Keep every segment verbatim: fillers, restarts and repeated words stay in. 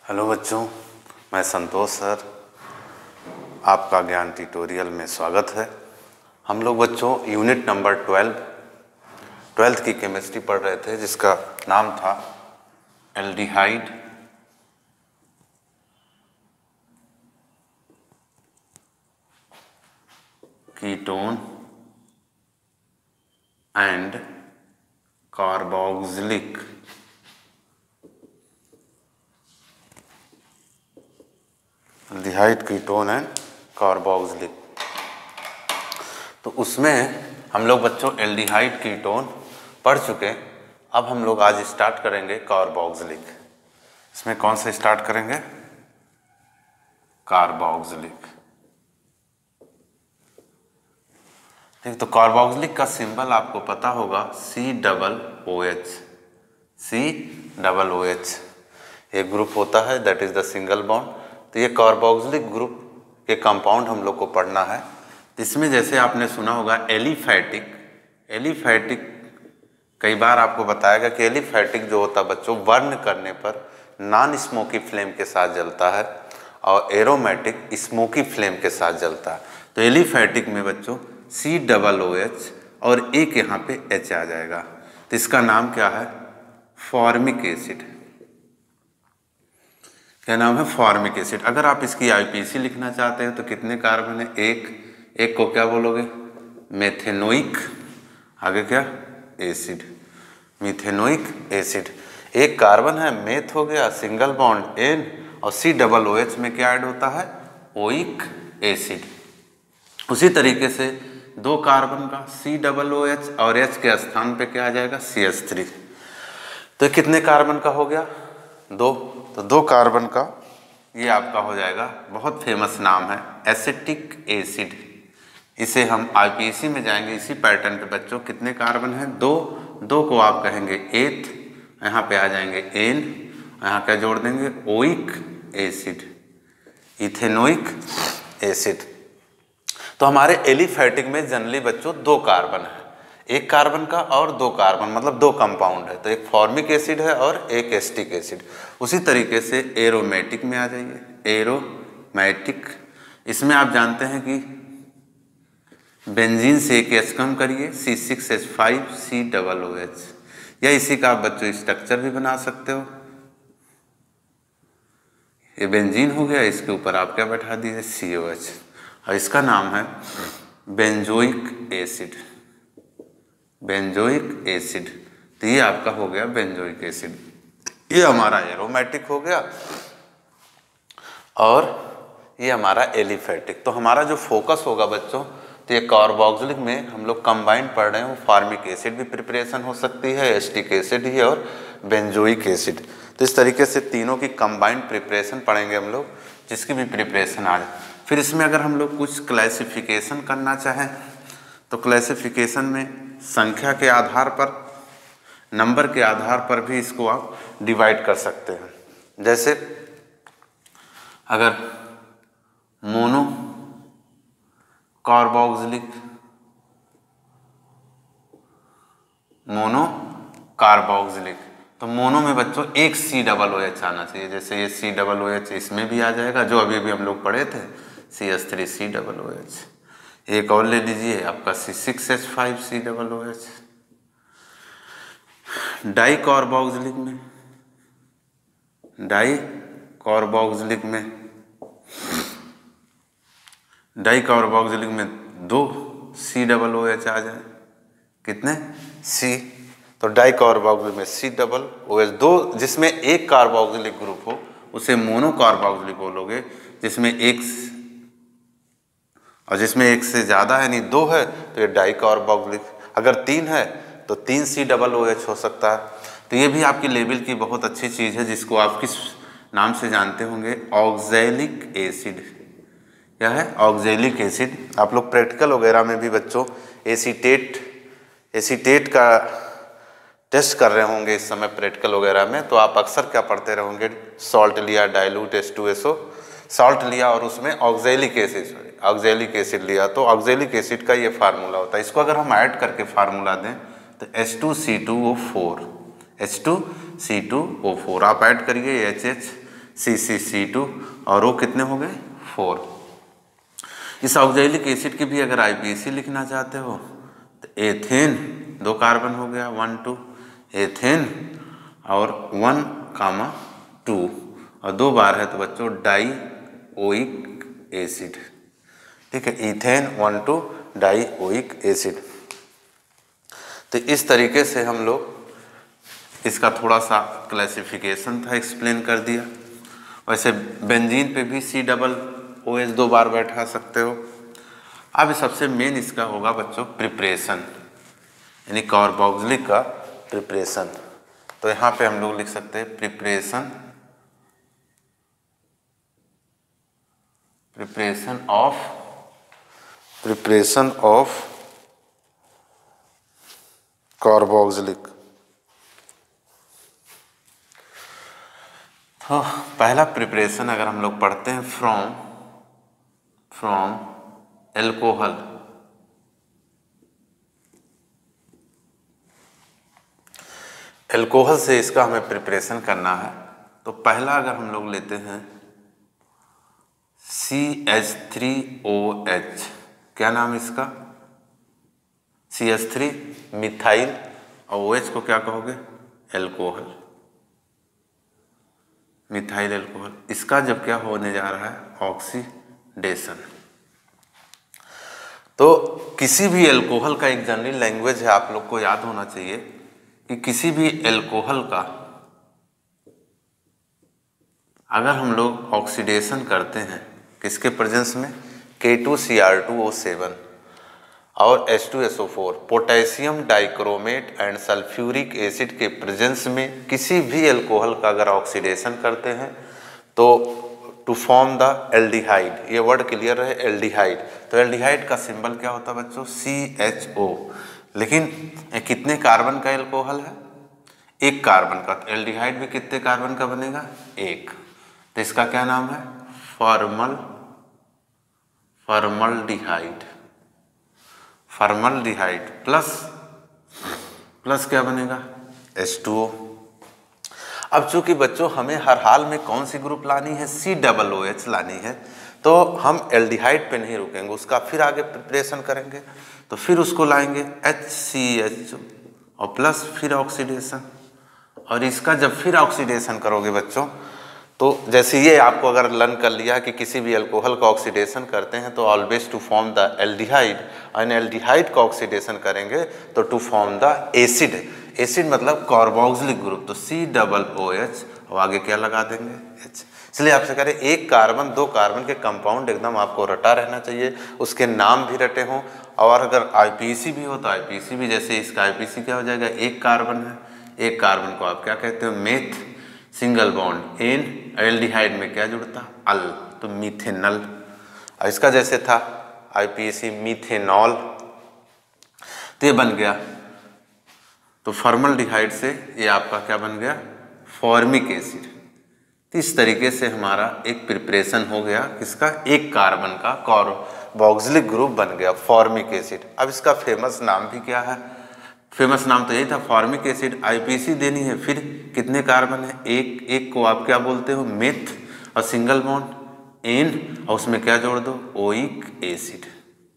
Hello बच्चों, मैं संतोष sir, आपका ज्ञान ट्यूटोरियल में स्वागत है। हम लोग बच्चों यूनिट नंबर ट्वेल्व ट्वेल्थ की केमिस्ट्री पढ़ रहे थे, जिसका नाम था aldehyde ketone and carboxylic aldehyde ketone and carboxylic. तो उसमें हम लोग बच्चों एल्डिहाइड कीटोन पढ़ चुके। अब हम लोग आज स्टार्ट करेंगे कार्बोक्सिलिक। इसमें कौन से स्टार्ट करेंगे? कार्बोक्सिलिक। ठीक, तो कार्बोक्सिलिक का सिंबल आपको पता होगा, C double O H. C double O H एक ग्रुप होता है, that is the single bond. तो ये कार्बोक्सिलिक ग्रुप के कंपाउंड हम लोग को पढ़ना है। इसमें जैसे आपने सुना होगा एलिफैटिक। एलिफैटिक कई बार आपको बताएगा कि एलिफैटिक जो होता है बच्चों, बर्न करने पर नॉन स्मोकी फ्लेम के साथ जलता है और एरोमेटिक स्मोकी फ्लेम के साथ जलता है। तो एलिफैटिक में बच्चों सी डबल ओ एच और एक यहाँ पे एच आ जाएगा। तो इसका नाम क्या है? Formic acid. क्या नाम है? Formic acid. अगर आप इसकी आईपीसी लिखना चाहते हैं तो कितने कार्बन है? एक। एक को क्या बोलोगे? मेथेनोइक। आगे क्या? एसिड। Methanoic acid. एक कार्बन है, मेथ हो गया, सिंगल बॉन्ड एन, और सी डबल ओ एच में क्या ऐड होता है? Oic acid. उसी तरीके से दो कार्बन का सी डबल ओ एच और एच के स्थान पे क्या आ जाएगा? C H three. तो कितने कार्बन का हो गया? दो। तो दो कार्बन का ये आपका हो जाएगा, बहुत फेमस नाम है, एसिटिक एसिड। इसे हम आईपीसी में जाएंगे इसी पैटर्न पे बच्चों। कितने कार्बन हैं? दो। दो को आप कहेंगे एथ, यहाँ पे आ जाएंगे एन, यहाँ क्या जोड़ देंगे? Oic acid, ethanoic acid. तो हमारे एलिफैटिक में जनरली बच्चों दो कार्बन है, एक कार्बन का और दो कार्बन, मतलब दो कंपाउंड है। तो एक फॉर्मिक एसिड है और एक एसिटिक एसिड। उसी तरीके से एरोमेटिक में आ जाइए। एरोमेटिक, इसमें आप जानते हैं कि बेंजीन से एक एच कम करिए, C six H five C double O H, या इसी का आप बच्चों स्ट्रक्चर भी बना सकते हो। ये बेंजीन हो गया, इसके ऊपर आप क्या बैठा दिए? सी ओ एच, और इसका नाम है बेंजोइक एसिड। Benzoic acid. तो ये आपका हो गया बेंजोइक एसिड। ये हमारा एरोमेटिक हो गया और ये हमारा एलिफैटिक। तो हमारा जो फोकस होगा बच्चों, तो ये कार्बोक्सिलिक में हम लोग कंबाइंड पढ़ रहे हैं। फॉर्मिक एसिड भी प्रिपरेशन हो सकती है, एसिटिक एसिड ही, और बेंजोइक एसिड। तो इस तरीके से तीनों की कंबाइंड प्रिपरेशन पढ़ेंगे हम लोग, जिसकी भी प्रिपरेशन आ जाए। फिर इसमें अगर हम लोग कुछ क्लासिफिकेशन करना चाहें तो क्लासिफिकेशन में संख्या के आधार पर, नंबर के आधार पर भी इसको आप डिवाइड कर सकते हैं। जैसे अगर मोनो कार्बोक्सिलिक, मोनो कार्बोक्सिलिक, तो मोनो में बच्चों एक सी डबल ओ एच आना चाहिए। जैसे ये सी डबल ओ एच इसमें भी आ जाएगा, जो अभी भी हम लोग पढ़े थे, C H three C double O H. एक और ले लीजिए आपका C six H five C double O H. Di carboxylic में, डाई कार्बोक्सिलिक में, डाई कार्बोक्सिलिक में दो सी डबल ओ एच आ जाए। कितने? सी। तो डाई कार्बोक्सिलिक में सी डबल ओ एच दो, जिसमें एक कार्बोक्सिलिक ग्रुप हो उसे मोनो कार्बोक्सिलिक बोलोगे। जिसमें एक और जिसमें एक से ज़्यादा है, नहीं दो है, तो ये डाई कार्बोक्सिलिक। अगर तीन है तो तीन सी डबल ओ एच हो सकता है। तो ये भी आपकी लेवल की बहुत अच्छी चीज़ है, जिसको आप किस नाम से जानते होंगे? Oxalic acid. क्या है? Oxalic acid. आप लोग प्रैक्टिकल वगैरह में भी बच्चों एसीटेट एसीटेट का टेस्ट कर रहे होंगे इस समय प्रैक्टिकल वगैरह में। तो आप अक्सर क्या पढ़ते रहोगे? सॉल्ट लिया, dilute H two S O, salt लिया और उसमें ऑक्सैलिक एसिड ऑक्सैलिक एसिड लिया, तो ऑक्सैलिक एसिड का ये फार्मूला होता है। इसको अगर हम ऐड करके फार्मूला दें तो H two C two O four, H two C two O four आप ऐड करिए, H H C C C two और वो कितने हो गए फोर। इस ऑक्जेलिक एसिड की भी अगर आईपीसी लिखना चाहते हो तो एथेन दो कार्बन हो गया वन टू, एथेन और वन कामा टू और दो बार है तो बच्चों डाई ओइक एसिड। ठीक है, ethane one two di oic acid. तो इस तरीके से हम लोग इसका थोड़ा सा क्लासिफिकेशन था एक्सप्लेन कर दिया। वैसे बेंजीन पे भी सी डबल ओ एच दो बार बैठा सकते हो। अब सबसे मेन इसका होगा बच्चों प्रिपरेशन, यानी कार्बोक्सिलिक का प्रिपरेशन। तो यहाँ पे हम लोग लिख सकते हैं preparation preparation of preparation of carboxylic. तो पहला प्रिपरेशन अगर हम लोग पढ़ते हैं फ्रॉम फ्रॉम एल्कोहल, एल्कोहल से इसका हमें प्रिपरेशन करना है। तो पहला अगर हम लोग लेते हैं C H three O H, क्या नाम इसका, सी एच थ्री मिथाइल और ओ एच को क्या कहोगे एल्कोहल, मिथाइल एल्कोहल। इसका जब क्या होने जा रहा है ऑक्सीडेशन। तो किसी भी एल्कोहल का एक जनरल लैंग्वेज है, आप लोग को याद होना चाहिए कि किसी भी एल्कोहल का अगर हम लोग ऑक्सीडेशन करते हैं किसके प्रेजेंस में, K two C R two O seven और H two S O four, potassium dichromate and sulphuric acid के प्रेजेंस में किसी भी एल्कोहल का अगर ऑक्सीडेशन करते हैं तो टू फॉर्म द एल्डिहाइड, ये वर्ड क्लियर रहे एल्डिहाइड। तो एल्डिहाइड का सिंबल क्या होता है बच्चों सी एच ओ। लेकिन कितने कार्बन का एल्कोहल है, एक कार्बन का। तो एल्डिहाइड भी कितने कार्बन का बनेगा, एक। तो इसका क्या नाम है formal formaldehyde, formaldehyde plus plus क्या बनेगा एच टू ओ। अब चूंकि बच्चों हमें हर हाल में कौन सी ग्रुप लानी है, सी डबल ओ एच लानी है, तो हम एल्डिहाइड पे नहीं रुकेंगे, उसका फिर आगे प्रिपरेशन करेंगे। तो फिर उसको लाएंगे एच सी एच और प्लस फिर ऑक्सीडेशन, और इसका जब फिर ऑक्सीडेशन करोगे बच्चों तो जैसे ये आपको अगर लर्न कर लिया कि किसी भी अल्कोहल का ऑक्सीडेशन करते हैं तो always to form the aldehyde, और एल्डिहाइड का ऑक्सीडेशन करेंगे तो to form the acid, acid मतलब कार्बोक्सिलिक ग्रुप। तो सी डबल ओ एच और आगे क्या लगा देंगे एच। इसलिए आपसे कह रहे एक कार्बन दो कार्बन के कंपाउंड एकदम आपको रटा रहना चाहिए, उसके नाम भी रटे हों। और अगर आईपीसी भी हो तो आईपीसी भी, जैसे इसका आईपीसी क्या हो जाएगा, एक कार्बन है, एक कार्बन को आप क्या कहते हो meth, single bond ane, aldehyde में क्या जुड़ता अल, तो मीथेनल। और इसका जैसे था आईपीसी मीथेनॉल, तो ये बन गया। तो फॉर्मल्डिहाइड से ये आपका क्या बन गया फॉर्मिक एसिड। तो इस तरीके से हमारा एक प्रिपरेशन हो गया किसका, एक कार्बन का कार्बोक्सिलिक ग्रुप बन गया फॉर्मिक एसिड। अब इसका फेमस नाम भी क्या है, फेमस नाम तो यही था फॉर्मिक एसिड। आईपीसी देनी है, फिर कितने कार्बन है, एक, एक को आप क्या बोलते हो मेथ और सिंगल बॉन्ड एन, और उसमें क्या जोड़ दो ओइक एसिड,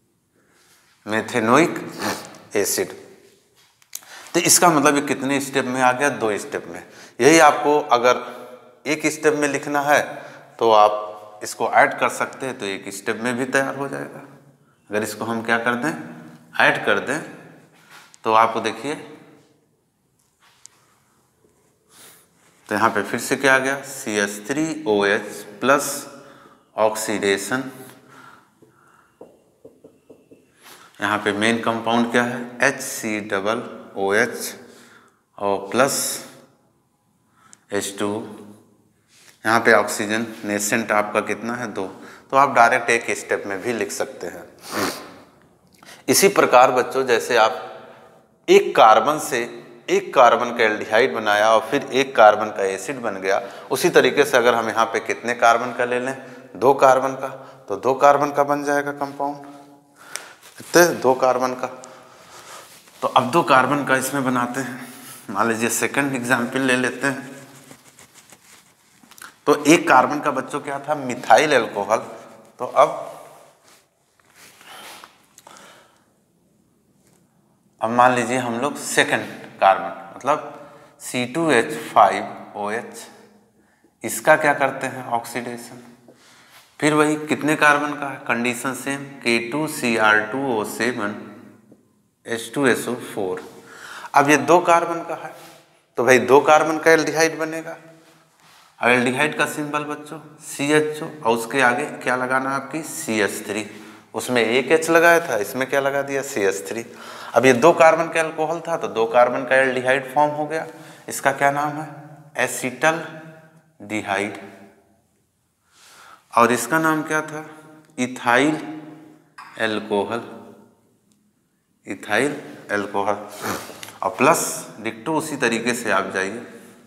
मेथेनोइक एसिड। तो इसका मतलब ये कितने स्टेप में आ गया, दो स्टेप में। यही आपको अगर एक स्टेप में लिखना है तो आप इसको ऐड कर सकते हैं, तो एक स्टेप में भी तैयार हो जाएगा। अगर इसको हम क्या कर दें ऐड कर दें तो आपको देखिए, तो यहाँ पे फिर से क्या आ गया C H three O H plus oxidation. यहाँ पे मेन कंपाउंड क्या है H C double O H और प्लस एच टू। यहाँ पे ऑक्सीजन नेसेंट आपका कितना है दो, तो आप डायरेक्ट एक स्टेप में भी लिख सकते हैं। इसी प्रकार बच्चों जैसे आप एक कार्बन से एक कार्बन का एल्डिहाइड बनाया और फिर एक कार्बन का एसिड बन गया, उसी तरीके से अगर हम यहाँ पे कितने कार्बन का ले लें दो कार्बन का, तो दो कार्बन का बन जाएगा कंपाउंड, कितने दो कार्बन का। तो अब दो कार्बन का इसमें बनाते हैं। मान लीजिए सेकंड एग्जाम्पल ले लेते हैं। तो एक कार्बन का बच्चों क्या था, मिथाइल एल्कोहल। तो अब अब मान लीजिए हम लोग सेकंड कार्बन मतलब C two H five O H, इसका क्या करते हैं, ऑक्सीडेशन। फिर वही कितने कार्बन का है, condition same, K two C R two O seven H two S O four. अब ये दो कार्बन का है तो भाई दो कार्बन का एल्डिहाइड बनेगा। अब एल्डिहाइड का सिंबल बच्चों सी एच ओ, और उसके आगे क्या लगाना है आपकी, सी एच थ्री। उसमें एक एच लगाया था, इसमें क्या लगा दिया, सी एच थ्री। अब ये दो कार्बन का एल्कोहल था तो दो कार्बन का एल्डिहाइड फॉर्म हो गया। इसका क्या नाम है, एसिटल डिहाइड। और इसका नाम क्या था, इथाइल एल्कोहल, इथाइल एल्कोहल। और प्लस डिक्टो उसी तरीके से आप जाइए।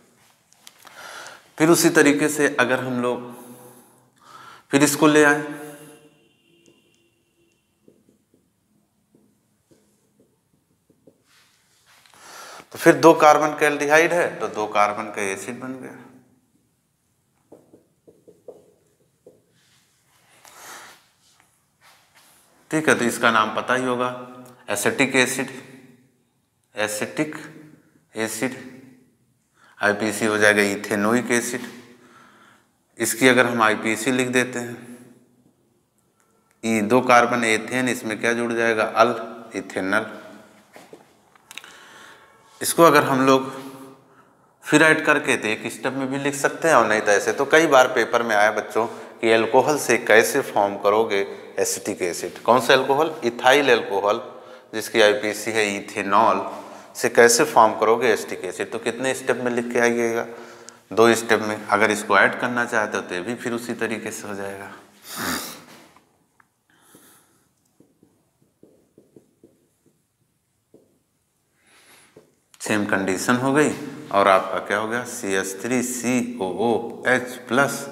फिर उसी तरीके से अगर हम लोग फिर इसको ले आए, तो फिर दो कार्बन का एल्डिहाइड है तो दो कार्बन का एसिड बन गया। ठीक है, तो इसका नाम पता ही होगा, acetic acid, acetic acid. IPC हो जाएगा इथेनोइक एसिड। इसकी अगर हम आईपीसी लिख देते हैं, ई दो कार्बन एथेन, इसमें क्या जुड़ जाएगा, अल, इथेनल। इसको अगर हम लोग फिर ऐड करके तो एक स्टेप में भी लिख सकते हैं, और नहीं तो ऐसे। तो कई बार पेपर में आया बच्चों कि एल्कोहल से कैसे फॉर्म करोगे एसिटिक एसिड। कौन सा एल्कोहल, इथाइल एल्कोहल, जिसकी आईपीसी है इथेनॉल, से कैसे फॉर्म करोगे एसिटिक एसिड। तो कितने स्टेप में लिख के आइएगा, दो स्टेप में। अगर इसको ऐड करना चाहते हो तो ये भी फिर उसी तरीके से हो जाएगा। सेम कंडीशन हो गई, और आपका क्या हो गया, C H three C O O H plus.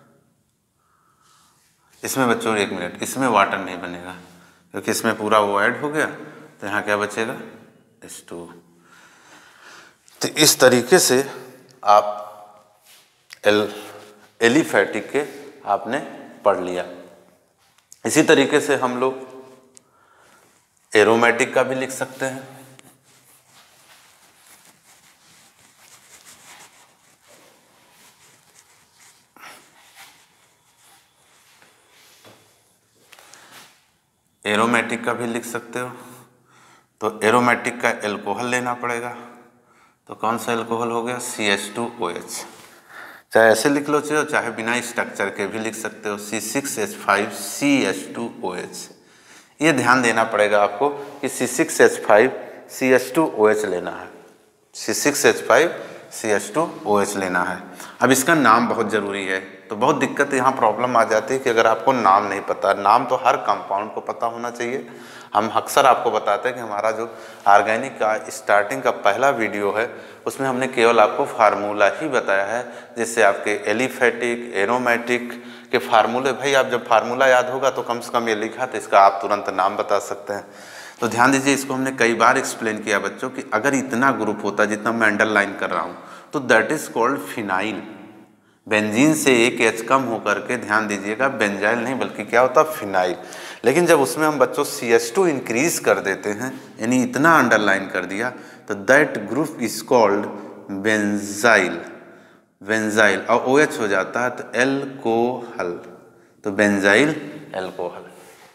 इसमें बच्चों एक मिनट, इसमें वाटर नहीं बनेगा क्योंकि इसमें पूरा वो ऐड हो गया, तो यहाँ क्या बचेगा, एच टू। तो इस तरीके से आप एल एलिफैटिक के आपने पढ़ लिया। इसी तरीके से हम लोग एरोमेटिक का भी लिख सकते हैं। एरोमेटिक का भी लिख सकते हो। तो एरोमेटिक का एल्कोहल लेना पड़ेगा। तो कौन सा एल्कोहल हो गया, C H two O H. चाहे ऐसे लिख लो चाहे चाहे बिना स्ट्रक्चर के भी लिख सकते हो, C six H five C H two O H. ये ध्यान देना पड़ेगा आपको कि C six H five C H two O H लेना है, C six H five C H two O H लेना है। अब इसका नाम बहुत ज़रूरी है। तो बहुत दिक्कत यहाँ प्रॉब्लम आ जाती है कि अगर आपको नाम नहीं पता, नाम तो हर कंपाउंड को पता होना चाहिए। हम अक्सर आपको बताते हैं कि हमारा जो ऑर्गेनिक का स्टार्टिंग का पहला वीडियो है उसमें हमने केवल आपको फार्मूला ही बताया है, जिससे आपके एलिफैटिक एरोमेटिक के फार्मूले, भाई आप जब फार्मूला याद होगा तो कम से कम ये लिखा तो इसका आप तुरंत नाम बता सकते हैं। तो ध्यान दीजिए, इसको हमने कई बार एक्सप्लेन किया बच्चों कि अगर इतना ग्रुप होता जितना मैं अंडरलाइन कर रहा हूँ तो that is called phenyl. Benzene से एक एच कम होकर के, ध्यान दीजिएगा, बेंजाइल नहीं बल्कि क्या होता, फिनाइल। लेकिन जब उसमें हम बच्चों सी एच टू इंक्रीज कर देते हैं, यानी इतना अंडरलाइन कर दिया, तो that group is called benzyl. Benzyl और ओ एच हो जाता है तो एल्कोहल, तो बेंजाइल एल्कोहल।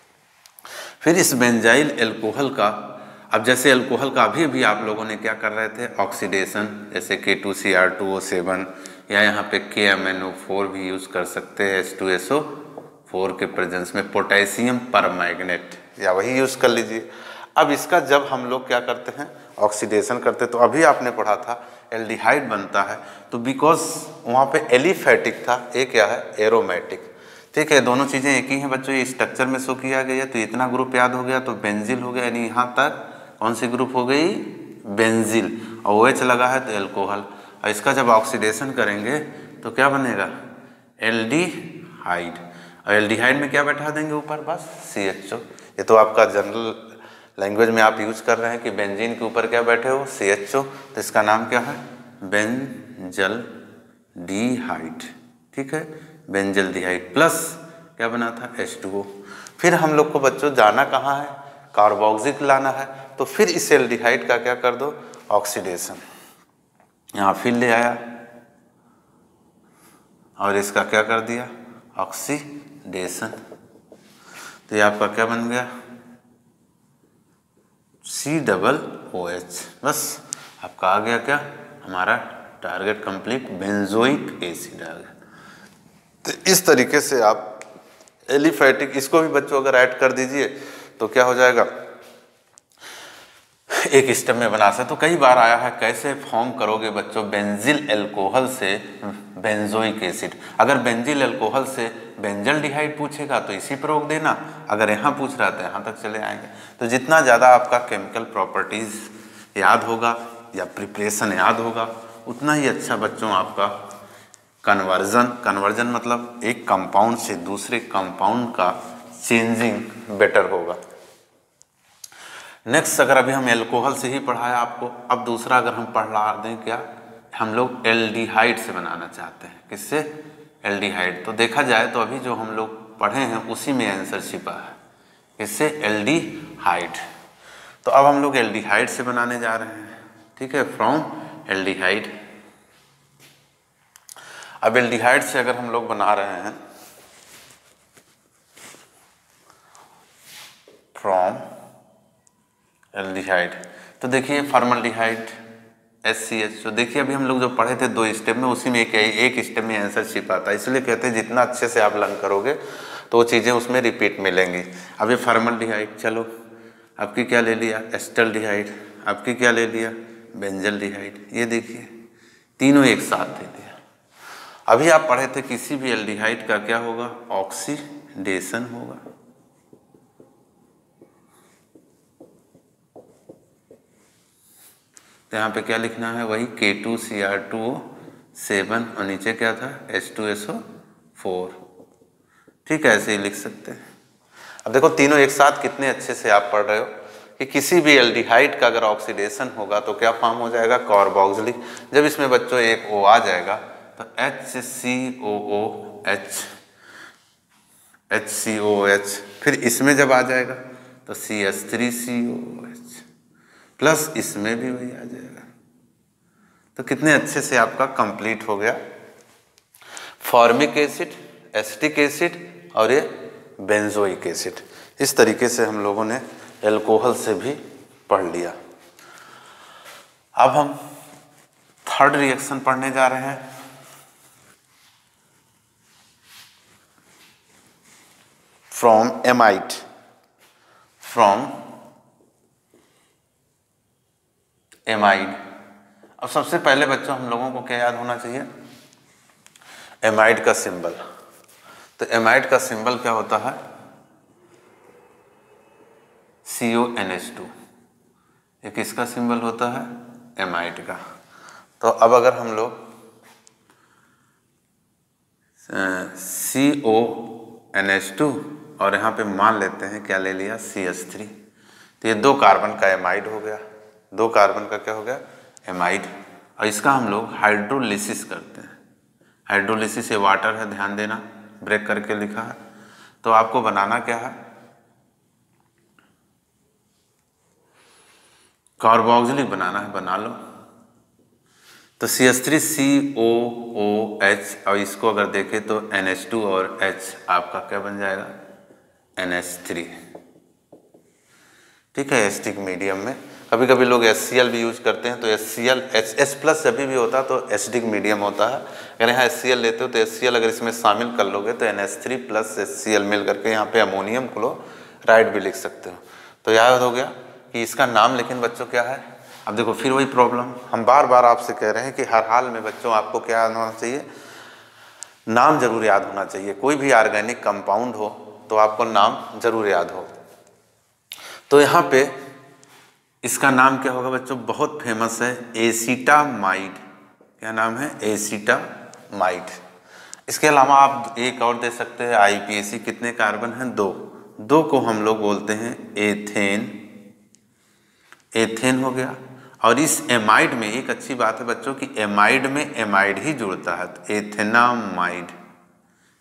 फिर इस बेंजाइल एल्कोहल का, अब जैसे एल्कोहल का अभी भी आप लोगों ने क्या कर रहे थे, ऑक्सीडेशन, जैसे K two C R two O seven, या यहाँ पे K M N O four भी यूज़ कर सकते हैं H two S O four के प्रेजेंस में, पोटेशियम परमैंगनेट, या वही यूज़ कर लीजिए। अब इसका जब हम लोग क्या करते हैं, ऑक्सीडेशन करते हैं, तो अभी आपने पढ़ा था एल्डिहाइड बनता है, तो बिकॉज वहाँ पे एलिफैटिक था, ये क्या है, एरोमेटिक। ठीक है, दोनों चीज़ें एक ही हैं बच्चों, ये स्ट्रक्चर में शो किया गया है। तो इतना ग्रुप याद हो गया, तो बेंजिल हो गया, यानी यहाँ तक कौन सी ग्रुप हो गई, बेंजिल, और ओ एच लगा है तो एल्कोहल। और इसका जब ऑक्सीडेशन करेंगे तो क्या बनेगा, एल्डिहाइड। और एल्डिहाइड में क्या बैठा देंगे ऊपर, बस सी एच ओ। ये तो आपका जनरल लैंग्वेज में आप यूज कर रहे हैं कि बेंजीन के ऊपर क्या बैठे हो, सी एच ओ, तो इसका नाम क्या है, बेंजल डिहाइड। ठीक है, बेंजल्डिहाइड प्लस क्या बना था, एच टू ओ। फिर हम लोग को बच्चों जाना कहाँ है, कार्बोक्सिलिक लाना है, तो फिर इस एल्डिहाइड का क्या कर दो, ऑक्सीडेशन, यहाँ फिर ले आया और इसका क्या कर दिया, ऑक्सीडेशन। तो ये आपका क्या बन गया, सी डबल ओ एच। बस आपका आ गया क्या, हमारा टारगेट कंप्लीट, बेंजोइक एसिड आ गया। तो इस तरीके से आप एलिफैटिक, इसको भी बच्चों अगर ऐड कर दीजिए तो क्या हो जाएगा, एक स्टेप में बना सकते। तो कई बार आया है, कैसे फॉर्म करोगे बच्चों बेंजिल अल्कोहल से बेंजोइक एसिड। अगर बेंजिल अल्कोहल से बेंजल्डिहाइड पूछेगा तो इसी पर रोक देना, अगर यहाँ पूछ रहा है तो यहाँ तक चले आएंगे। तो जितना ज़्यादा आपका केमिकल प्रॉपर्टीज़ याद होगा या प्रिपरेशन याद होगा उतना ही अच्छा बच्चों आपका कन्वर्जन, कन्वर्जन मतलब एक कंपाउंड से दूसरे कंपाउंड का चेंजिंग बेटर होगा। नेक्स्ट, अगर अभी हम एल्कोहल से ही पढ़ाया आपको, अब दूसरा अगर हम पढ़ा दें क्या, हम लोग एल्डिहाइड से बनाना चाहते हैं। किससे, एल्डिहाइड। तो देखा जाए तो अभी जो हम लोग पढ़े हैं उसी में आंसर छिपा है, किससे, एल्डिहाइड। तो अब हम लोग एल्डिहाइड से बनाने जा रहे हैं, ठीक है, फ्रॉम एल्डिहाइड। अब एल्डिहाइड से अगर हम लोग बना रहे हैं फ्रॉम एल्डिहाइड, तो देखिए फॉर्मल्डिहाइड एच सी एच, तो देखिए अभी हम लोग जो पढ़े थे दो स्टेप में, उसी में एक एक स्टेप में आंसर छिपा था। इसलिए कहते हैं जितना अच्छे से आप लर्न करोगे तो वो चीज़ें उसमें रिपीट मिलेंगी। अब ये फॉर्मल्डिहाइड, चलो आपकी क्या ले लिया, एस्टल्डिहाइड, आपकी क्या ले लिया, बेंजल्डिहाइड। ये देखिए तीनों एक साथ दे दिया। अभी आप पढ़े थे किसी भी एल्डिहाइड का क्या होगा, ऑक्सीडेशन होगा। तो यहाँ पे क्या लिखना है, वही K two C R two O seven और नीचे क्या था, H two S O four. ठीक है, ऐसे ही लिख सकते हैं। अब देखो तीनों एक साथ कितने अच्छे से आप पढ़ रहे हो कि किसी भी एल्डिहाइड का अगर ऑक्सीडेशन होगा तो क्या फॉर्म हो जाएगा, कार्बोक्सिलिक। जब इसमें बच्चों एक ओ आ जाएगा तो H C O O H, H C O H, फिर इसमें जब आ जाएगा तो C H three C O H, plus इसमें भी वही आ जाएगा। तो कितने अच्छे से आपका कंप्लीट हो गया फॉर्मिक एसिड, एसिटिक एसिड और ये बेंजोइक एसिड। इस तरीके से हम लोगों ने एल्कोहल से भी पढ़ लिया। अब हम थर्ड रिएक्शन पढ़ने जा रहे हैं, फ्रॉम एमाइड, फ्रॉम एमाइड। अब सबसे पहले बच्चों हम लोगों को क्या याद होना चाहिए, एमाइड का सिंबल। तो एमाइड का सिंबल क्या होता है, C O N H two. ये किसका सिंबल होता है, एमाइड का। तो अब अगर हम लोग C O N H two और यहाँ पे मान लेते हैं क्या ले लिया, सी एच थ्री, तो ये दो कार्बन का एमाइड हो गया, दो कार्बन का क्या हो गया, एमाइड। और इसका हम लोग हाइड्रोलिसिस करते हैं। हाइड्रोलिसिस, ये वाटर है, ध्यान देना, ब्रेक करके लिखा है। तो आपको बनाना क्या है, कार्बोक्सिलिक बनाना है, बना लो। तो C H three C O O H, और इसको अगर देखें तो एन एच टू और H आपका क्या बन जाएगा, एन एच थ्री। ठीक है, एसिडिक मीडियम में कभी कभी लोग एच सी एल भी यूज करते हैं। तो H C L H S plus जब भी होता है तो एसिडिक मीडियम होता है। अगर यहाँ एच सी एल लेते हो तो एच सी एल अगर इसमें शामिल कर लोगे तो N H three plus H C L मिल करके यहाँ पे अमोनियम क्लोराइड भी लिख सकते हो। तो याद हो गया कि इसका नाम, लेकिन बच्चों क्या है। अब देखो फिर वही प्रॉब्लम, हम बार बार आपसे कह रहे हैं कि हर हाल में बच्चों आपको क्या याद होना चाहिए, नाम जरूर याद होना चाहिए। कोई भी ऑर्गेनिक कंपाउंड हो तो आपको नाम जरूर याद हो। तो यहाँ पे इसका नाम क्या होगा बच्चों, बहुत फेमस है, एसीटामाइड। क्या नाम है, एसीटामाइड। इसके अलावा आप एक और दे सकते हैं, आई पी ए सी। कितने कार्बन हैं, दो। दो को हम लोग बोलते हैं एथेन। एथेन हो गया। और इस एमाइड में एक अच्छी बात है बच्चों कि एमाइड में एमाइड ही जुड़ता है, तो एथेनामाइड।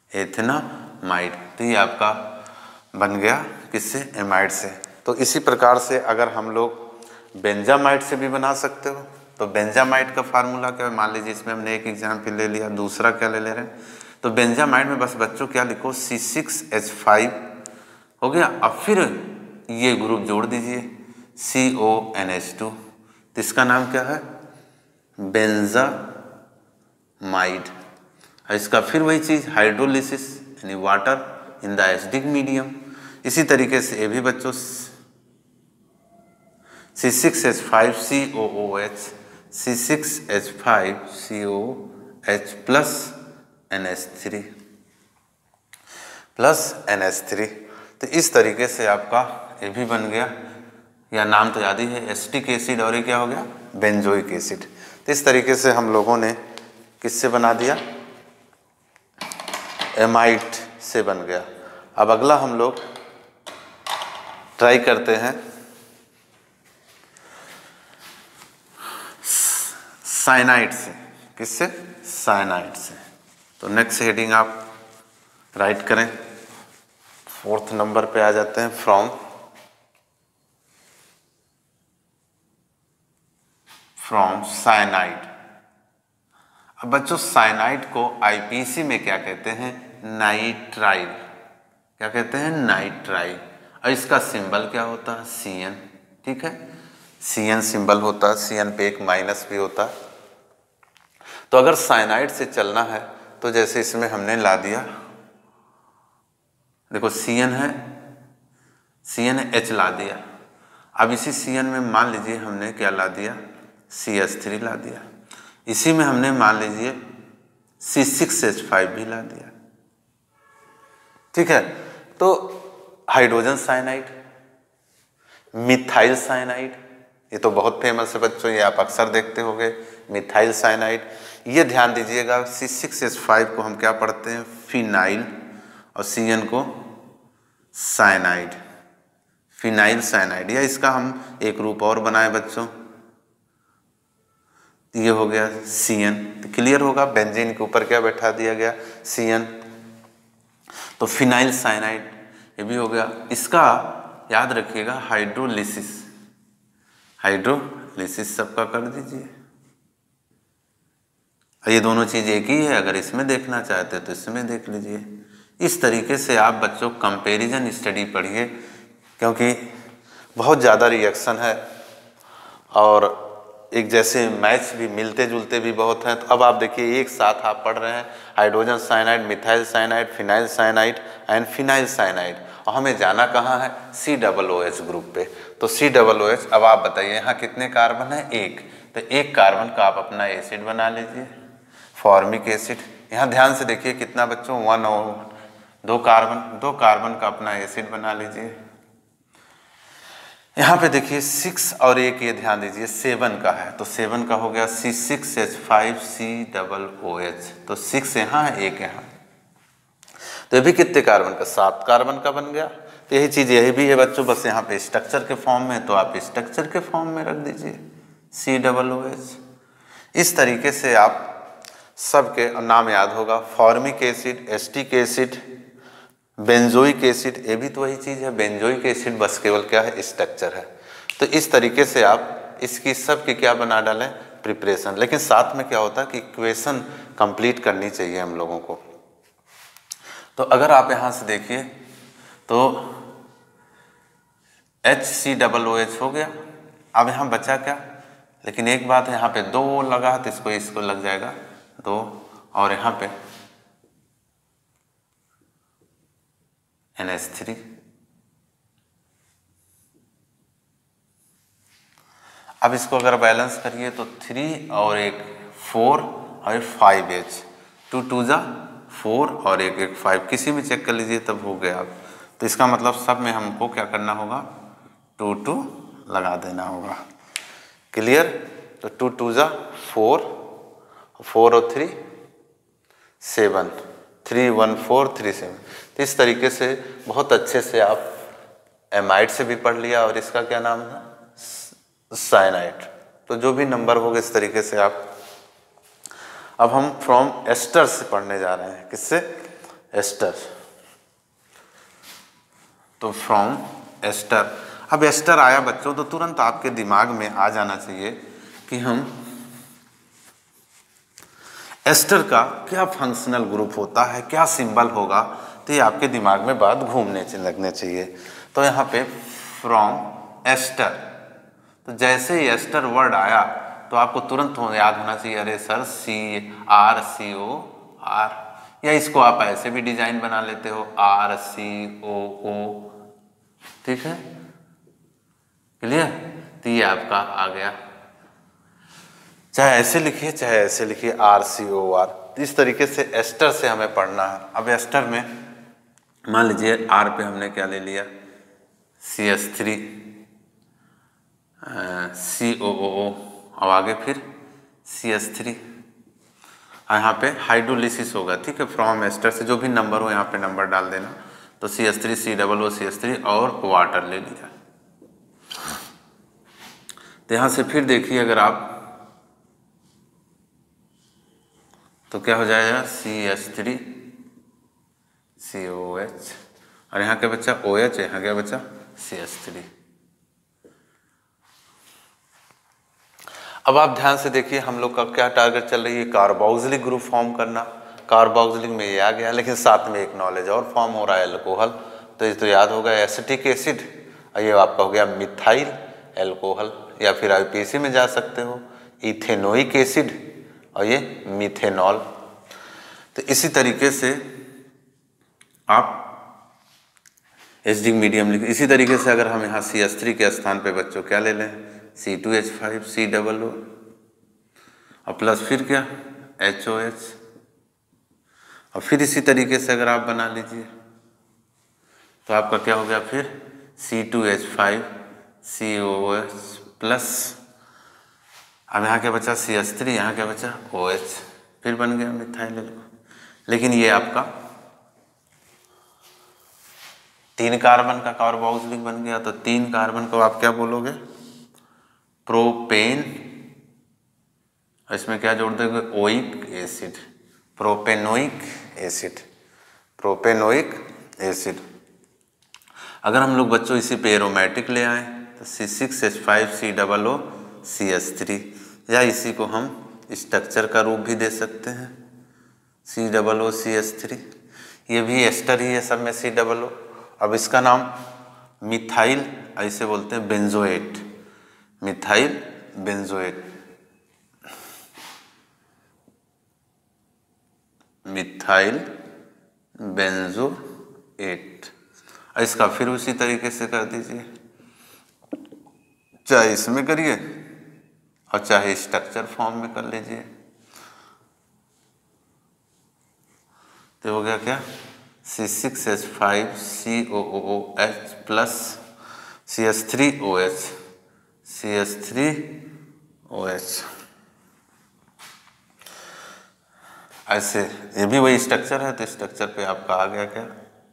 एथेनामाइड। तो ये आपका बन गया किससे, एमाइड से। तो इसी प्रकार से अगर हम लोग बेंजामाइड से भी बना सकते हो, तो बेंजामाइड का फार्मूला क्या है, मान लीजिए इसमें हमने एक एग्जाम्पल ले लिया, दूसरा क्या ले ले रहे हैं, तो बेंजामाइड में बस बच्चों क्या लिखो, सी सिक्स एच फाइव हो गया, अब फिर ये ग्रुप जोड़ दीजिए C O N H two, तो इसका नाम क्या है, बेंजामाइड। इसका फिर वही चीज़ हाइड्रोलिसिस यानी water in the acidic medium. इसी तरीके से ये भी बच्चों C six H five C O O H, C six H five C O H plus N H three plus N H three. तो इस तरीके से आपका ये भी बन गया, या नाम तो याद ही है, एसिटिक एसिड, और ये क्या हो गया, बेंजोइक एसिड। तो इस तरीके से हम लोगों ने किससे बना दिया, एमाइड से बन गया। अब अगला हम लोग ट्राई करते हैं साइनाइड से। किससे, साइनाइड से। तो नेक्स्ट हेडिंग आप राइट करें, फोर्थ नंबर पे आ जाते हैं, फ्रॉम फ्रॉम साइनाइड। अब बच्चों साइनाइड को आईपीसी में क्या कहते हैं, नाइट्राइल। क्या कहते हैं, नाइट्राइल। और इसका सिंबल क्या होता है, सी एन। ठीक है, सी एन सिंबल होता है, सी एन पे एक माइनस भी होता है। तो अगर साइनाइड से चलना है तो जैसे इसमें हमने ला दिया, देखो सी एन है, सी एन एच ला दिया। अब इसी सी एन में मान लीजिए हमने क्या ला दिया, सी एच थ्री ला दिया। इसी में हमने मान लीजिए सी सिक्स एच फाइव भी ला दिया। ठीक है, तो हाइड्रोजन साइनाइड, मिथाइल साइनाइड, ये तो बहुत फेमस है बच्चों, ये आप अक्सर देखते होंगे, मिथाइल साइनाइड। ये ध्यान दीजिएगा, सी सिक्स एच फाइव को हम क्या पढ़ते हैं, फिनाइल, और सी एन को साइनाइड, फिनाइल साइनाइड। या इसका हम एक रूप और बनाए बच्चों, ये हो गया सी एन। तो क्लियर होगा, बेंजीन के ऊपर क्या बैठा दिया गया, सी एन। तो फिनाइल साइनाइड ये भी हो गया। इसका याद रखिएगा हाइड्रोलिसिस, हाइड्रोलिसिस सबका कर दीजिए। ये दोनों चीज़ एक ही है, अगर इसमें देखना चाहते हैं तो इसमें देख लीजिए। इस तरीके से आप बच्चों कंपैरिजन स्टडी पढ़िए, क्योंकि बहुत ज़्यादा रिएक्शन है और एक जैसे मैच भी मिलते जुलते भी बहुत हैं। तो अब आप देखिए एक साथ आप पढ़ रहे हैं hydrogen cyanide, methyl cyanide, phenyl cyanide and phenyl cyanide, और हमें जाना कहाँ है, C double O H group पे। तो सी डबल ओ एच, अब आप बताइए यहाँ कितने कार्बन है, एक। तो एक कार्बन का आप अपना एसिड बना लीजिए, फॉर्मिक एसिड। यहाँ ध्यान से देखिए कितना बच्चों, वन और दो कार्बन, दो कार्बन का अपना एसिड बना लीजिए। यहाँ पे देखिए सिक्स और एक, ये ध्यान दीजिए सेवन का है, तो सेवन का हो गया C six H five C double O H. तो सिक्स यहाँ है, एक यहाँ, तो ये भी कितने कार्बन का, सात कार्बन का बन गया। तो यही चीज़ यही भी है बच्चों, बस यहाँ पे स्ट्रक्चर के फॉर्म में, तो आप स्ट्रक्चर के फॉर्म में रख दीजिए सी डबल ओ एच। इस तरीके से आप सबके नाम याद होगा, formic acid, acetic acid, benzoic acid, ये भी तो वही चीज़ है, बेंजोइक एसिड, बस केवल क्या है, स्ट्रक्चर है। तो इस तरीके से आप इसकी सब की क्या बना डालें, प्रिपरेशन। लेकिन साथ में क्या होता है कि इक्वेशन कंप्लीट करनी चाहिए हम लोगों को। तो अगर आप यहाँ से देखिए तो H C double O H हो गया। अब यहाँ बचा क्या, लेकिन एक बात है, यहाँ पे दो ओ लगा है तो इसको इसको लग जाएगा दो, और यहाँ पे एन एच थ्री। अब इसको अगर बैलेंस करिए तो थ्री और एक फोर और फाइव एच, टू टू जा फोर और एक एक फाइव, किसी में चेक कर लीजिए तब हो गया। अब तो इसका मतलब सब में हमको क्या करना होगा, टू टू लगा देना होगा। क्लियर, तो टू टू जा फोर, फोर और three seven, three one four three seven. तो इस तरीके से बहुत अच्छे से आप एमाइड से भी पढ़ लिया, और इसका क्या नाम है, साइनाइड। तो जो भी नंबर होगा इस तरीके से आप। अब हम फ्रॉम एस्टर से पढ़ने जा रहे हैं, किससे, एस्टर। तो फ्रॉम एस्टर, अब एस्टर आया बच्चों तो तुरंत आपके दिमाग में आ जाना चाहिए कि हम एस्टर का क्या फंक्शनल ग्रुप होता है, क्या सिंबल होगा, तो ये आपके दिमाग में बात घूमने लगने चाहिए। तो यहाँ पे फ्रॉम एस्टर, तो जैसे ही एस्टर वर्ड आया तो आपको तुरंत याद होना चाहिए, अरे sir C R C O R, या इसको आप ऐसे भी डिजाइन बना लेते हो आर सी ओ ओ, ठीक है, क्लियर। तो ये आपका आ गया, चाहे ऐसे लिखिए चाहे ऐसे लिखिए आर सी ओ आर। इस तरीके से एस्टर से हमें पढ़ना है। अब एस्टर में मान लीजिए आर पे हमने क्या ले लिया, सी एस थ्री सी ओ ओ ओ, अब आगे फिर सी एस थ्री, यहाँ पे हाइड्रोलिसिस होगा, ठीक है। फ्रॉम एस्टर से जो भी नंबर हो यहाँ पे नंबर डाल देना, तो C S three C double O C S three और वाटर ले लिया। तो यहाँ से फिर देखिए अगर आप, तो क्या हो जाएगा C S three C O H, और यहाँ क्या बच्चा ओ एच, यहाँ क्या बच्चा सी एस थ्री। अब आप ध्यान से देखिए हम लोग का क्या टारगेट चल रही है, कार्बोक्सिलिक ग्रुप फॉर्म करना। कार्बोक्सिलिक में ये आ गया, लेकिन साथ में एक नॉलेज और फॉर्म हो रहा है अल्कोहल, तो ये तो याद होगा एसिटिक एसिड, और ये आपका हो गया मिथाइल अल्कोहल, या फिर आईपीसी में जा सकते हो इथेनोइक एसिड, और ये मिथेनॉल। तो इसी तरीके से आप एसिडिक मीडियम लिख, इसी तरीके से अगर हम यहाँ सी एस थ्री के स्थान पे बच्चों क्या ले लें, C two H five C double O, और प्लस फिर क्या एच ओ एच, और फिर इसी तरीके से अगर आप बना लीजिए तो आपका क्या हो गया फिर C two H five C O H plus, अब यहाँ क्या बचा सी एस थ्री, यहाँ क्या बचा ओ एच, फिर बन गया मिथाइल अल्कोहल। लेकिन ये आपका तीन कार्बन का कार्बोक्सिलिक बन गया, तो तीन कार्बन को आप क्या बोलोगे प्रोपेन, इसमें क्या जोड़ दोगे ओइक acid, propanoic acid, propanoic acid. अगर हम लोग बच्चों इसी पे एरोमेटिक ले आए तो C six H five C double O C S three, या इसी को हम स्ट्रक्चर का रूप भी दे सकते हैं C double O C S three, ये भी एस्टर ही है सब में सी डबल ओ। अब इसका नाम मिथाइल, ऐसे बोलते हैं benzoate, methyl benzoate, methyl benzoate. इसका फिर उसी तरीके से कर दीजिए, चाहे इसमें करिए और चाहे स्ट्रक्चर फॉर्म में कर लीजिए। तो हो गया क्या C six H five C O O H plus C S three O H C S three O H. ऐसे ये भी वही स्ट्रक्चर है, तो स्ट्रक्चर पे आपका आ गया क्या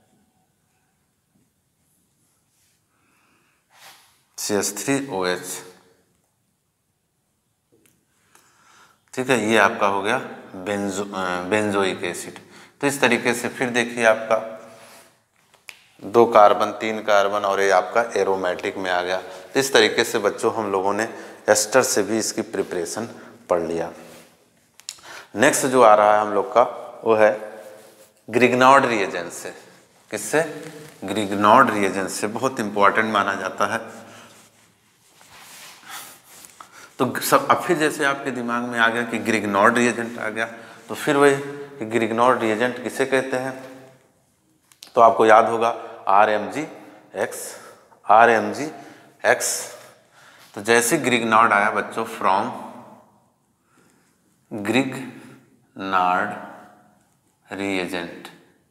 C S three O H, ठीक है। ये आपका हो गया बेंजो बेंजोइक एसिड। तो इस तरीके से फिर देखिए आपका दो कार्बन तीन कार्बन और ये आपका एरोमेटिक में आ गया। तो इस तरीके से बच्चों हम लोगों ने एस्टर से भी इसकी प्रिपरेशन पढ़ लिया। नेक्स्ट जो आ रहा है हम लोग का वो है ग्रिग्नॉर्ड रिएजेंट से। किससे? ग्रिग्नॉर्ड रिएजेंट से, बहुत इंपॉर्टेंट माना जाता है। तो सब अब फिर जैसे आपके दिमाग में आ गया कि ग्रिग्नॉर्ड रिएजेंट आ गया, तो फिर वही ग्रिग्नॉर्ड रिएजेंट किसे कहते हैं, तो आपको याद होगा R M G X, R M G X. तो जैसे ग्रिग्नॉर्ड आया बच्चों फ्रॉम ग्रिग्नार्ड रिएजेंट,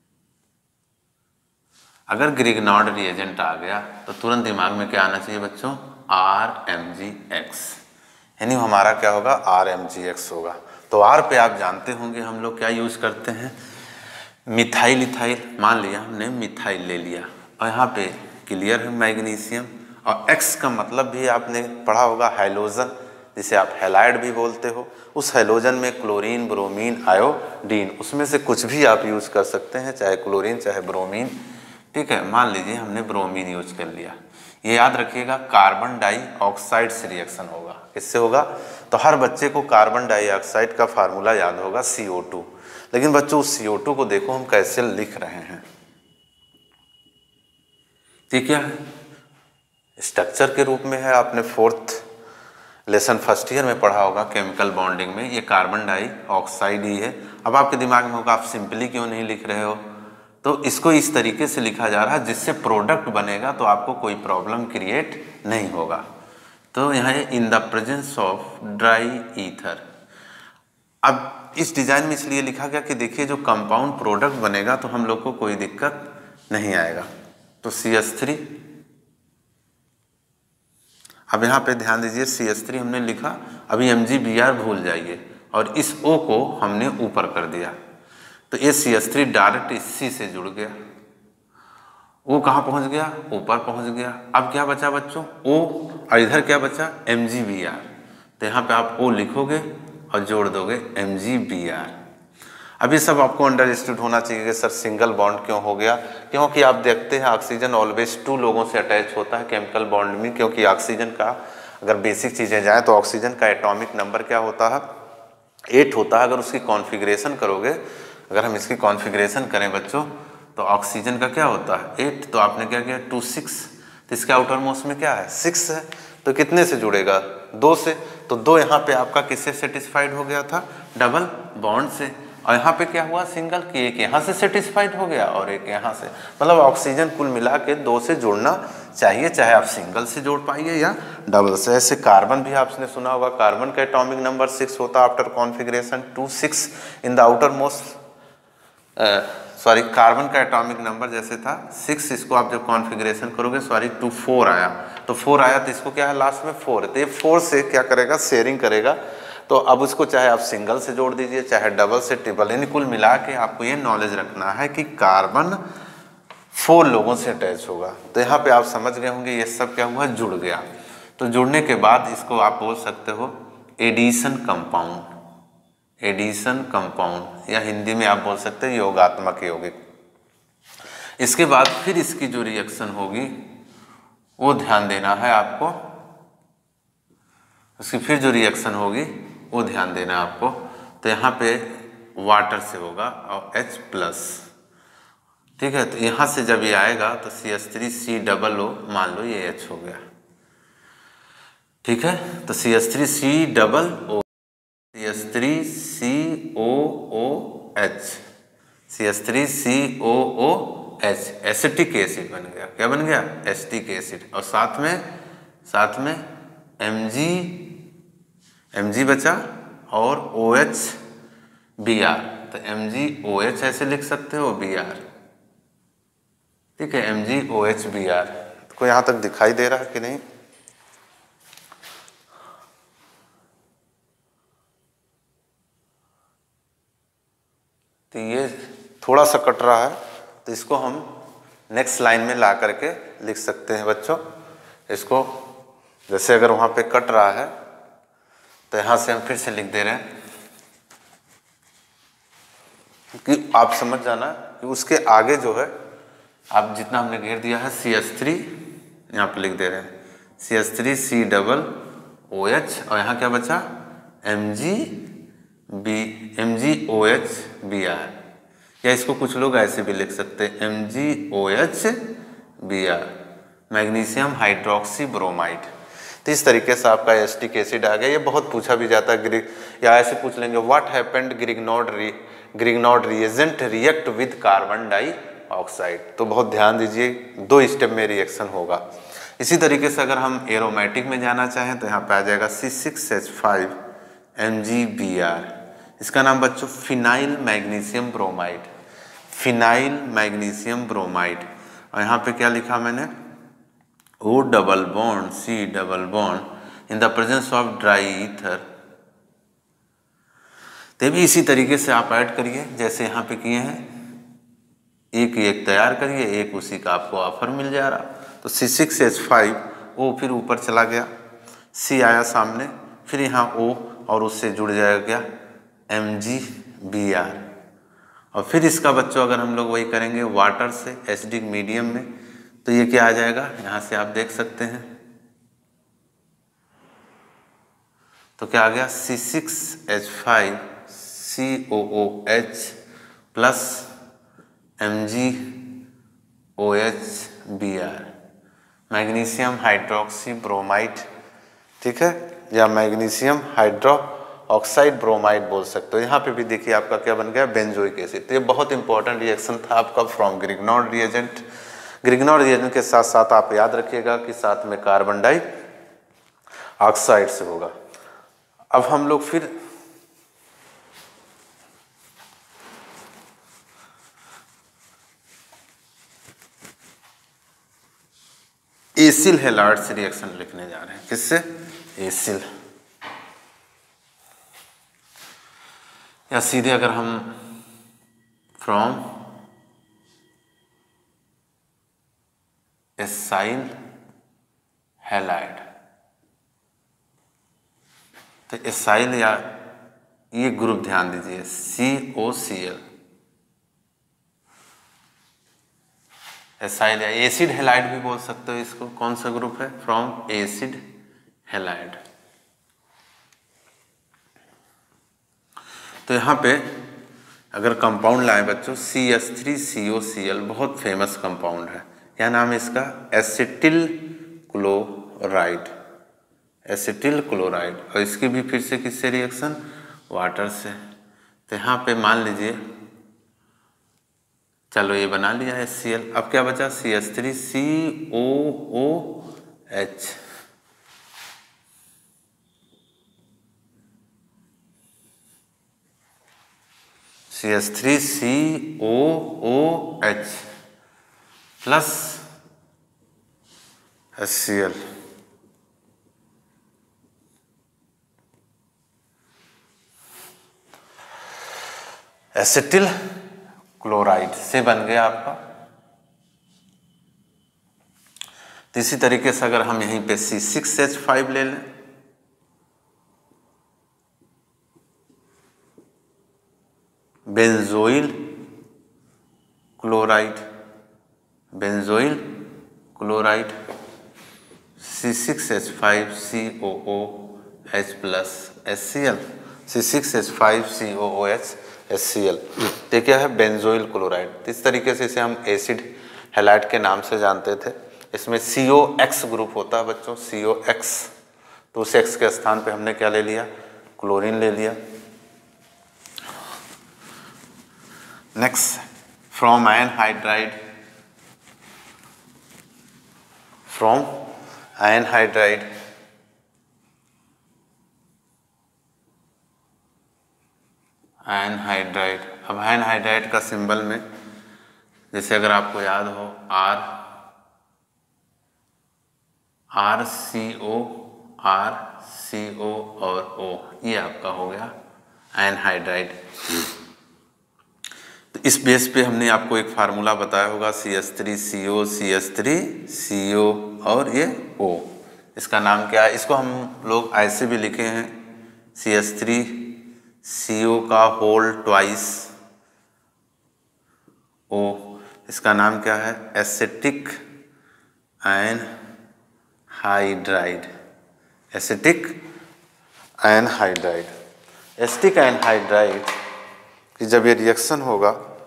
अगर ग्रिग्नॉर्ड रिएजेंट आ गया तो तुरंत दिमाग में क्या आना चाहिए बच्चों, आर एम जी एक्स, यानी हमारा क्या होगा आर एम जी एक्स होगा। तो आर पे आप जानते होंगे हम लोग क्या यूज करते हैं, मिथाइल इथाइल। मान लिया हमने मिथाइल ले लिया और यहाँ पे क्लियर है मैग्नीशियम, और एक्स का मतलब भी आपने पढ़ा होगा हैलोजन, जिसे आप हैलाइड भी बोलते हो, उस हैलोजन में क्लोरीन, ब्रोमीन, आयोडीन, उसमें से कुछ भी आप यूज कर सकते हैं, चाहे क्लोरीन चाहे ब्रोमीन। ठीक है, मान लीजिए हमने ब्रोमीन यूज कर लिया। ये याद रखिएगा कार्बन डाइऑक्साइड से रिएक्शन होगा। किससे होगा? तो हर बच्चे को कार्बन डाइऑक्साइड का फार्मूला याद होगा सी ओ टू। लेकिन बच्चों उस सी ओ टू को देखो हम कैसे लिख रहे हैं। ठीक है, स्ट्रक्चर के रूप में है, आपने फोर्थ लेसन फर्स्ट ईयर में पढ़ा होगा केमिकल बॉन्डिंग में, ये कार्बन डाइऑक्साइड ही है। अब आपके दिमाग में होगा आप सिंपली क्यों नहीं लिख रहे हो, तो इसको इस तरीके से लिखा जा रहा है जिससे प्रोडक्ट बनेगा तो आपको कोई प्रॉब्लम क्रिएट नहीं होगा। तो यहाँ है in the presence of dry ether. अब इस डिजाइन में इसलिए लिखा गया कि देखिए जो कंपाउंड प्रोडक्ट बनेगा तो हम लोग को कोई दिक्कत नहीं आएगा। तो सी एच थ्री, अब यहाँ पे ध्यान दीजिए सी एच थ्री हमने लिखा, अभी एम जी बी आर भूल जाइए और इस O को हमने ऊपर कर दिया, तो ये सी एच थ्री डायरेक्ट इसी से जुड़ गया। वो कहाँ पहुँच गया? ऊपर पहुँच गया। अब क्या बचा बच्चों? O, और इधर क्या बचा? M G B R. तो यहाँ पे आप O लिखोगे और जोड़ दोगे एम जी बी आर। अब ये सब आपको अंडरस्टूड होना चाहिए कि सर सिंगल बॉन्ड क्यों हो गया, क्योंकि आप देखते हैं ऑक्सीजन ऑलवेज टू लोगों से अटैच होता है केमिकल बॉन्ड में, क्योंकि ऑक्सीजन का अगर बेसिक चीज़ें जाएँ तो ऑक्सीजन का एटॉमिक नंबर क्या होता है? एट होता है। अगर उसकी कॉन्फ़िगरेशन करोगे, अगर हम इसकी कॉन्फ़िगरेशन करें बच्चों, तो ऑक्सीजन का क्या होता है? एट। तो आपने क्या किया? Two six. तो इसके आउटर मोस्ट में क्या है? सिक्स है। तो कितने से जुड़ेगा? दो से। तो दो यहाँ पे आपका किससे सेटिस्फाइड हो गया था? डबल बॉन्ड से। और यहाँ पे क्या हुआ? सिंगल, कि एक यहाँ से सेटिस्फाइड हो गया और एक यहाँ से। मतलब ऑक्सीजन कुल मिला के दो से जुड़ना चाहिए, चाहे आप सिंगल से जोड़ पाइए या डबल से। ऐसे कार्बन भी आपने सुना होगा, कार्बन का एटॉमिक नंबर सिक्स होता है after configuration two six in the outermost, sorry carbon का एटॉमिक नंबर जैसे था सिक्स, इसको आप जब कॉन्फ़िगरेशन करोगे सॉरी टू फोर आया, तो फोर आया तो इसको क्या है लास्ट में फोर, तो ये फोर से क्या करेगा? शेयरिंग करेगा। तो अब उसको चाहे आप सिंगल से जोड़ दीजिए चाहे डबल से, ट्रिपल, यानी कुल मिला के आपको ये नॉलेज रखना है कि कार्बन फोर लोगों से अटैच होगा। तो यहाँ पे आप समझ गए होंगे ये सब क्या हुआ? जुड़ गया। तो जुड़ने के बाद इसको आप बोल सकते हो एडिशन कंपाउंड, एडिशन कंपाउंड, या हिंदी में आप बोल सकते हैं योगात्मक यौगिक। इसके बाद फिर इसकी जो रिएक्शन होगी वो ध्यान देना है आपको, उसकी फिर जो रिएक्शन होगी वो ध्यान देना है आपको। तो यहाँ पे वाटर से होगा और H प्लस, ठीक है। तो यहाँ से जब ये आएगा तो C H three C double O, मान लो ये H हो गया, ठीक है। तो C H three C double O, C H three C O O H, C H three C O O H, acetic acid बन गया। क्या बन गया? Acetic acid. और साथ में साथ में Mg, Mg बचा और OH Br, तो Mg OH ऐसे लिख सकते हो, Br, ठीक है, Mg OH Br। को यहाँ तक दिखाई दे रहा है कि नहीं? तो ये थोड़ा सा कट रहा है, तो इसको हम नेक्स्ट लाइन में ला करके लिख सकते हैं बच्चों। इसको जैसे अगर वहाँ पे कट रहा है तो यहाँ से हम फिर से लिख दे रहे हैं कि आप समझ जाना कि उसके आगे जो है आप जितना हमने घेर दिया है सी एच थ्री, यहाँ पे लिख दे रहे हैं C H three C double O H, और यहाँ क्या बचा? M G B, M G O H B R, या इसको कुछ लोग ऐसे भी लिख सकते हैं M G O H B R, magnesium hydroxy bromide. तो इस तरीके से आपका एसिटिक एसिड आ गया। ये बहुत पूछा भी जाता है, ग्रिग या ऐसे पूछ लेंगे what happened Grignard re Grignard reagent react with carbon dioxide. तो बहुत ध्यान दीजिए, दो स्टेप में रिएक्शन होगा। इसी तरीके से अगर हम एरोमेटिक में जाना चाहें तो यहाँ पे आ जाएगा C six H five M G B R. इसका नाम बच्चों phenyl magnesium bromide, phenyl magnesium bromide. और यहाँ पे क्या लिखा मैंने? O double bond C double bond in the presence of dry ether. तो भी इसी तरीके से आप ऐड करिए जैसे यहाँ पे किए हैं, एक एक तैयार करिए, एक उसी का आपको ऑफर मिल जा रहा। तो सी सिक्स एच फाइव वो फिर ऊपर चला गया, C आया सामने, फिर यहाँ O और उससे जुड़ जाएगा क्या, एम जी बी आर। और फिर इसका बच्चों अगर हम लोग वही करेंगे वाटर से एसिडिक मीडियम में, तो ये क्या आ जाएगा, यहाँ से आप देख सकते हैं, तो क्या आ गया, C six H five C O O H plus M G O H B R, magnesium hydroxy bromide, ठीक है, या मैग्नीशियम हाइड्रो ऑक्साइड ब्रोमाइड बोल सकते हो। यहाँ पे भी देखिए आपका क्या बन गया, बेंजोइक एसिड। तो ये बहुत इंपॉर्टेंट रिएक्शन था आपका from Grignard reagent. Grignard reagent के साथ साथ आप याद रखिएगा कि साथ में कार्बन डाई ऑक्साइड से होगा। अब हम लोग फिर एसिल हैलाइड से रिएक्शन लिखने जा रहे हैं। किससे, एसिल। या सीधे अगर हम फ्रॉम एसाइल हैलाइड, तो एसाइल या ये ग्रुप ध्यान दीजिए, C O C L, acyl या एसिड हैलाइड भी बोल सकते हो इसको। कौन सा ग्रुप है, फ्रॉम एसिड हैलाइड। तो यहाँ पे अगर कंपाउंड लाए बच्चों, C S three C O C L, बहुत फेमस कंपाउंड है। क्या नाम है इसका, एसिटिल क्लोराइड, एसिटिल क्लोराइड। और इसकी भी फिर से किससे रिएक्शन, वाटर से। तो यहाँ पे मान लीजिए, चलो ये बना लिया एच सी एल। अब क्या बचा, C S three C O O H, C S three C O O H plus H C L. Acetyl chloride से बन गया आपका। तो इसी तरीके से अगर हम यहीं पे सी सिक्स एच फाइव ले लें, benzoyl chloride, benzoyl chloride, C six H five C O O H plus H C L, C six H five C O O H H C L. ये क्या है, बेंजोइल क्लोराइड। इस तरीके से इसे हम एसिड हैलाइड के नाम से जानते थे। इसमें सी ओ एक्स ग्रुप होता है बच्चों, सी ओ एक्स। तो उस एक्स के स्थान पे हमने क्या ले लिया, क्लोरीन ले लिया। Next, from anhydride, from anhydride anhydride. अब आयन हाइड्राइड का सिंबल में, जैसे अगर आपको याद हो, R R C O, R C O और ओ, ये आपका हो गया आयन हाइड्राइड। तो इस बेस पे हमने आपको एक फार्मूला बताया होगा, C S three C O, C S three C O और ये O। इसका नाम क्या है, इसको हम लोग ऐसे भी लिखे हैं, सी एस थ्री सी ओ का होल ट्वाइस O। इसका नाम क्या है, acetic anhydride, acetic anhydride. Acetic anhydride कि जब ये रिएक्शन होगा,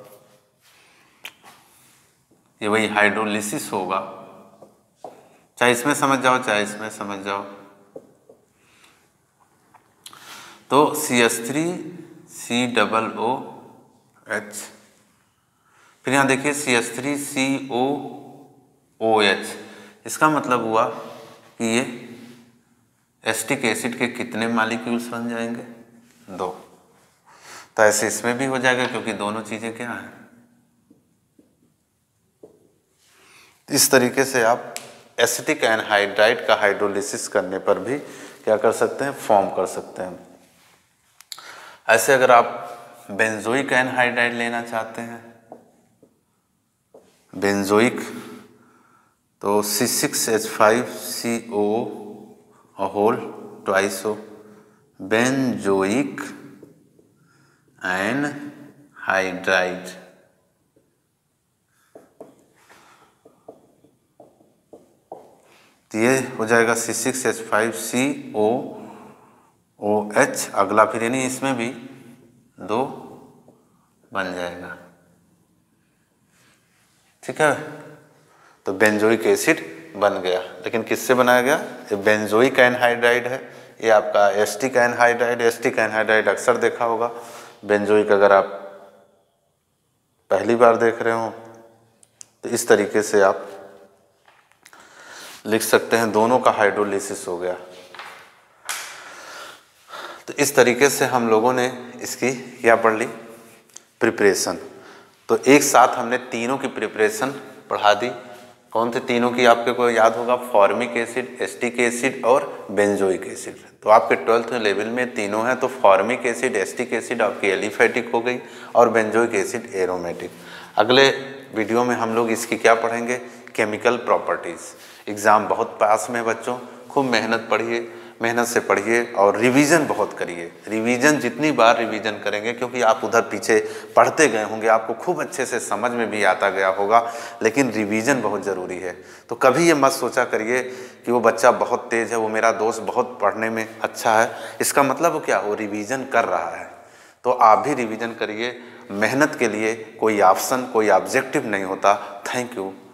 ये वही हाइड्रोलिसिस होगा, चाहे इसमें समझ जाओ चाहे इसमें समझ जाओ। तो C S three C double O H, फिर यहाँ देखिए C S three C O O H. इसका मतलब हुआ कि ये एसिटिक एसिड के कितने मॉलिक्यूल्स बन जाएंगे, दो। तो ऐसे इसमें भी हो जाएगा क्योंकि दोनों चीजें क्या हैं। इस तरीके से आप एसिटिक एनहाइड्राइड का हाइड्रोलिसिस करने पर भी क्या कर सकते हैं, फॉर्म कर सकते हैं। ऐसे अगर आप बेंजोइक एनहाइड्राइड लेना चाहते हैं, बेंजोइक, तो C six H five C O whole twice O, benzoic anhydride. तो ये हो जाएगा C six H five C O O H, अगला फिर यानी इसमें भी दो बन जाएगा। ठीक है, तो बेंजोइक एसिड बन गया। लेकिन किससे बनाया गया? ये बेंजोइक एनहाइड्राइड है, ये आपका एस्टिक एनहाइड्राइड। एस्टिक एनहाइड्राइड अक्सर देखा होगा। बेंजोइक अगर आप पहली बार देख रहे हो तो इस तरीके से आप लिख सकते हैं, दोनों का हाइड्रोलिसिस हो गया। तो इस तरीके से हम लोगों ने इसकी क्या पढ़ ली? प्रिपरेशन। तो एक साथ हमने तीनों की प्रिपरेशन पढ़ा दी। कौन थे तीनों की? आपके को याद होगा, फॉर्मिक एसिड, एस्टिक एसिड और बेंजोइक एसिड। तो आपके ट्वेल्थ लेवल में तीनों हैं। तो फॉर्मिक एसिड, एस्टिक एसिड आपकी एलिफेटिक हो गई और बेंजोइक एसिड एरोमेटिक। अगले वीडियो में हम लोग इसकी क्या पढ़ेंगे? Chemical properties. एग्ज़ाम बहुत पास में बच्चों, खूब मेहनत पढ़िए, मेहनत से पढ़िए और रिवीजन बहुत करिए। रिवीजन जितनी बार रिवीजन करेंगे, क्योंकि आप उधर पीछे पढ़ते गए होंगे, आपको खूब अच्छे से समझ में भी आता गया होगा, लेकिन रिवीजन बहुत ज़रूरी है। तो कभी ये मत सोचा करिए कि वो बच्चा बहुत तेज़ है, वो मेरा दोस्त बहुत पढ़ने में अच्छा है, इसका मतलब वो क्या, वो रिवीजन कर रहा है। तो आप भी रिवीजन करिए। मेहनत के लिए कोई ऑप्शन, कोई ऑब्जेक्टिव नहीं होता। Thank you.